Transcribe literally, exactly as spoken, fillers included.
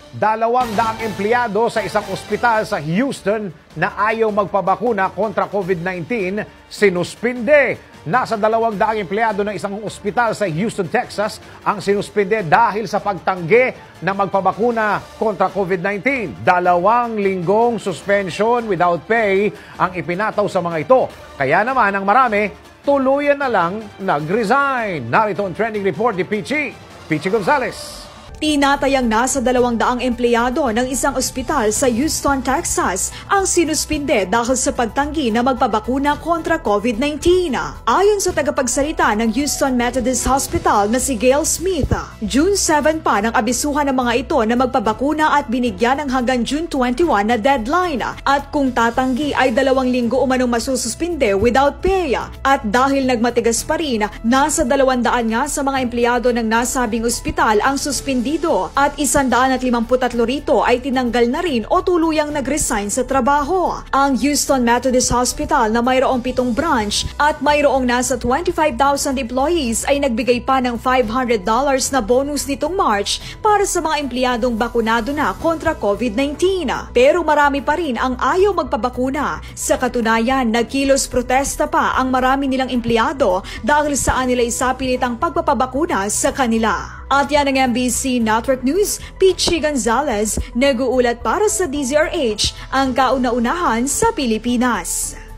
Dalawang daang empleyado sa isang ospital sa Houston na ayaw magpabakuna kontra COVID nineteen, sinuspinde. Nasa dalawang daang empleyado ng isang ospital sa Houston, Texas ang sinuspinde dahil sa pagtanggi na magpabakuna kontra COVID nineteen. Dalawang linggong suspension without pay ang ipinataw sa mga ito. Kaya naman ang marami, tuluyan na lang nag-resign. Narito ang trending report ni Pichi. Pichi Gonzalez. Tinatayang nasa dalawang daang empleyado ng isang ospital sa Houston, Texas ang sinuspinde dahil sa pagtanggi na magpabakuna kontra COVID nineteen. Ayon sa tagapagsalita ng Houston Methodist Hospital na si Gail Smith, June seven pa nang abisuhan ng mga ito na magpabakuna at binigyan ng hanggang June twenty-one na deadline. At kung tatanggi ay dalawang linggo umanong masususpinde without pay. At dahil nagmatigas pa rin, nasa dalawang daan nga sa mga empleyado ng nasabing ospital ang suspindi at isandaan at limamput tatlo rito ay tinanggal na rin o tuluyang nag-resign sa trabaho. Ang Houston Methodist Hospital na mayroong pitong branch at mayroong nasa twenty-five thousand employees ay nagbigay pa ng five hundred dollars na bonus nitong March para sa mga empleyadong bakunado na kontra COVID nineteen. Pero marami pa rin ang ayaw magpabakuna. Sa katunayan, nagkilos protesta pa ang marami nilang empleyado dahil saan nila isapilit ang pagpapabakuna sa kanila. At yan ang M B C Network News, Pichi Gonzalez, nag-uulat para sa D Z R H, ang kauna-unahan sa Pilipinas.